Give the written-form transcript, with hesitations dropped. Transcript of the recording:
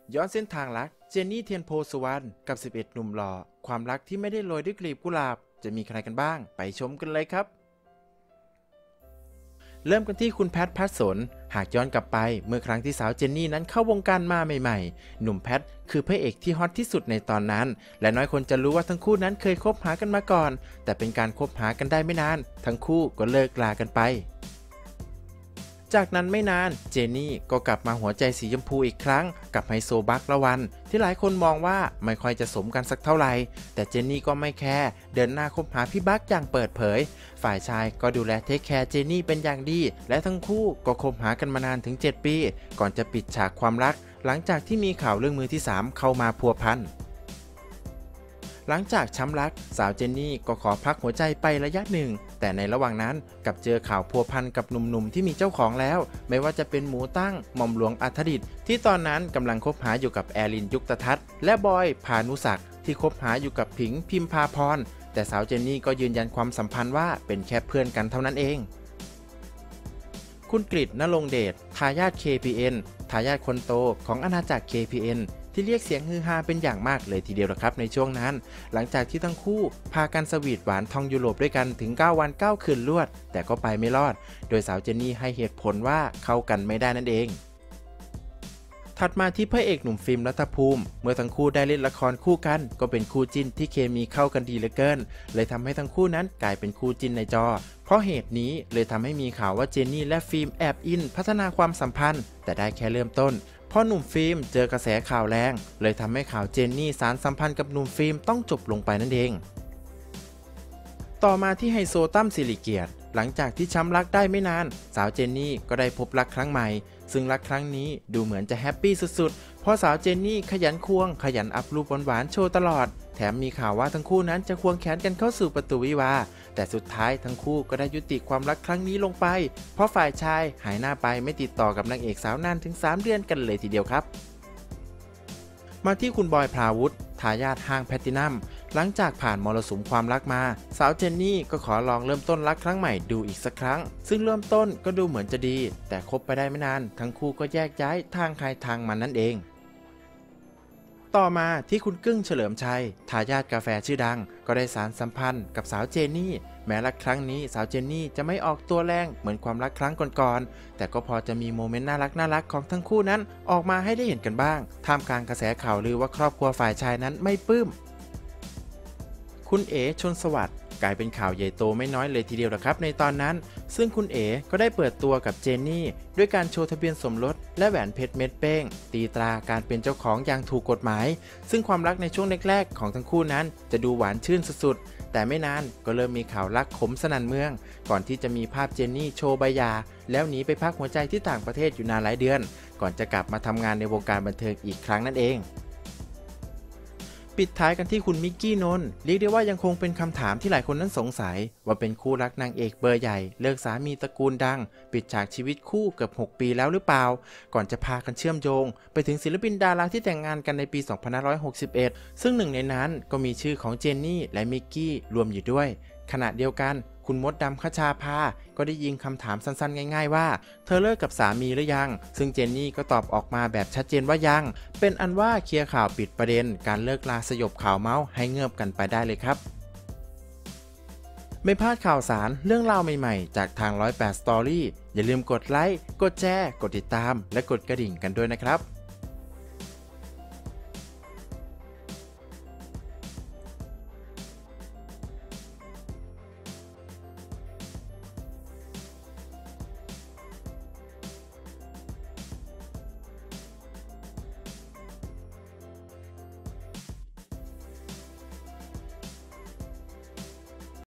ย้อนเส้นทางรักเจนนี่เทียนโพสุวรรณกับ11หนุ่มหล่อความรักที่ไม่ได้โรยด้วยกลีบกุหลาบจะมีใครกันบ้างไปชมกันเลยครับเริ่มกันที่คุณแพทพัสนหากย้อนกลับไปเมื่อครั้งที่สาวเจนนี่นั้นเข้าวงการมาใหม่ๆหนุ่มแพทคือพระเอกที่ฮอตที่สุดในตอนนั้นและน้อยคนจะรู้ว่าทั้งคู่นั้นเคยคบหากันมาก่อนแต่เป็นการคบหากันได้ไม่นานทั้งคู่ก็เลิกลากันไปจากนั้นไม่นานเจนนี่ก็กลับมาหัวใจสีชมพูอีกครั้งกับไฮโซบัคละวันที่หลายคนมองว่าไม่ค่อยจะสมกันสักเท่าไหร่แต่เจนนี่ก็ไม่แคร์เดินหน้าคบหาพี่บัคอย่างเปิดเผยฝ่ายชายก็ดูแลเทคแคร์เจนนี่เป็นอย่างดีและทั้งคู่ก็คบหากันมานานถึง7 ปีก่อนจะปิดฉากความรักหลังจากที่มีข่าวเรื่องมือที่3เข้ามาพัวพันหลังจากช้ำรักสาวเจนนี่ก็ขอพักหัวใจไประยะหนึ่งแต่ในระหว่างนั้นกับเจอข่าวพัวพันกับหนุ่มๆที่มีเจ้าของแล้วไม่ว่าจะเป็นหมูตั้งหม่อมหลวงอัธดิษฐ์ที่ตอนนั้นกำลังคบหาอยู่กับแอรินยุคตทัศน์และบอยพานุศักดิ์ที่คบหาอยู่กับผิงพิมพาพรแต่สาวเจนนี่ก็ยืนยันความสัมพันธ์ว่าเป็นแค่เพื่อนกันเท่านั้นเองคุณกฤษณรงค์เดชทายาท KPN ทายาทคนโตของอาณาจักร KPNที่เรียกเสียงฮือฮาเป็นอย่างมากเลยทีเดียวละครับในช่วงนั้นหลังจากที่ทั้งคู่พากันสวีทหวานท่องยุโรปด้วยกันถึง9 วัน 9 คืนรวดแต่ก็ไปไม่รอดโดยสาวเจนนี่ให้เหตุผลว่าเข้ากันไม่ได้นั่นเองถัดมาที่พระเอกหนุ่มฟิล์มรัฐภูมิเมื่อทั้งคู่ได้เล่นละครคู่กันก็เป็นคู่จิ้นที่เคมีเข้ากันดีเหลือเกินเลยทำให้ทั้งคู่นั้นกลายเป็นคู่จิ้นในจอเพราะเหตุนี้เลยทำให้มีข่าวว่าเจนนี่และฟิล์มแอบอินพัฒนาความสัมพันธ์แต่ได้แค่เริ่มต้นพอหนุ่มฟิล์มเจอกระแสข่าวแรงเลยทำให้ข่าวเจนนี่สารสัมพันธ์กับหนุ่มฟิล์มต้องจบลงไปนั่นเองต่อมาที่ไฮโซตั้มสิริเกียรติหลังจากที่ช้ำรักได้ไม่นานสาวเจนนี่ก็ได้พบรักครั้งใหม่ซึ่งรักครั้งนี้ดูเหมือนจะแฮปปี้สุดๆเพราะสาวเจนนี่ขยันควงขยันอัพรูปหวานๆโชว์ตลอดแถมมีข่าวว่าทั้งคู่นั้นจะควงแขนกันเข้าสู่ประตูวิวาห์แต่สุดท้ายทั้งคู่ก็ได้ยุติความรักครั้งนี้ลงไปเพราะฝ่ายชายหายหน้าไปไม่ติดต่อกับนางเอกสาวนานถึง3 เดือนกันเลยทีเดียวครับมาที่คุณบอยพาวุฒิทายาทห้างแพลตินัมหลังจากผ่านมรสุมความรักมาสาวเจนนี่ก็ขอลองเริ่มต้นรักครั้งใหม่ดูอีกสักครั้งซึ่งเริ่มต้นก็ดูเหมือนจะดีแต่คบไปได้ไม่นานทั้งคู่ก็แยกย้ายทางใครทางมันนั่นเองต่อมาที่คุณกึ้งเฉลิมชัยทายาทกาแฟชื่อดังก็ได้สารสัมพันธ์กับสาวเจนนี่แม้รักครั้งนี้สาวเจนนี่จะไม่ออกตัวแรงเหมือนความรักครั้งก่อนๆแต่ก็พอจะมีโมเมนต์น่ารักของทั้งคู่นั้นออกมาให้ได้เห็นกันบ้างท่ามกลางกระแสข่าวลือว่าครอบครัวฝ่ายชายนั้นไม่ปลื้มคุณเอ๋ชลสวัสดิ์กลายเป็นข่าวใหญ่โตไม่น้อยเลยทีเดียวนะครับในตอนนั้นซึ่งคุณเอ๋ก็ได้เปิดตัวกับเจนนี่ด้วยการโชว์ทะเบียนสมรสและแหวนเพชรเม็ดเป้งตีตราการเป็นเจ้าของอย่างถูกกฎหมายซึ่งความรักในช่วงแรกๆของทั้งคู่นั้นจะดูหวานชื่นสุดๆแต่ไม่นานก็เริ่มมีข่าวรักขมสนั่นเมืองก่อนที่จะมีภาพเจนนี่โชว์ใบหย่าแล้วหนีไปพักหัวใจที่ต่างประเทศอยู่นานหลายเดือนก่อนจะกลับมาทำงานในวงการบันเทิงอีกครั้งนั่นเองปิดท้ายกันที่คุณมิกกี้นนท์เรียกได้ว่ายังคงเป็นคำถามที่หลายคนนั้นสงสัยว่าเป็นคู่รักนางเอกเบอร์ใหญ่เลิกสามีตระกูลดังปิดฉากชีวิตคู่เกือบ6 ปีแล้วหรือเปล่าก่อนจะพากันเชื่อมโยงไปถึงศิลปินดาราที่แต่งงานกันในปี 2561 ซึ่งหนึ่งในนั้นก็มีชื่อของเจนนี่และมิกกี้รวมอยู่ด้วยขณะเดียวกันคุณมดดำคชาภาก็ได้ยิงคำถามสั้นๆง่ายๆว่าเธอเลิกกับสามีหรือยังซึ่งเจนนี่ก็ตอบออกมาแบบชัดเจนว่ายังเป็นอันว่าเคลียร์ข่าวปิดประเด็นการเลิกลาสยบข่าวเมาส์ให้เงียบกันไปได้เลยครับไม่พลาดข่าวสารเรื่องราวใหม่ๆจากทาง108 Story อย่าลืมกดไลค์กดแชร์กดติดตามและกดกระดิ่งกันด้วยนะครับ